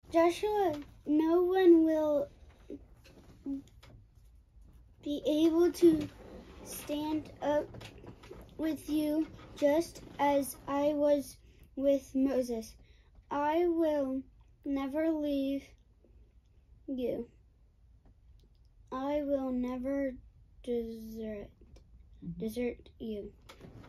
Joshua, no one will be able to stand up with you just as I was with Moses. I will never leave you. I will never desert you.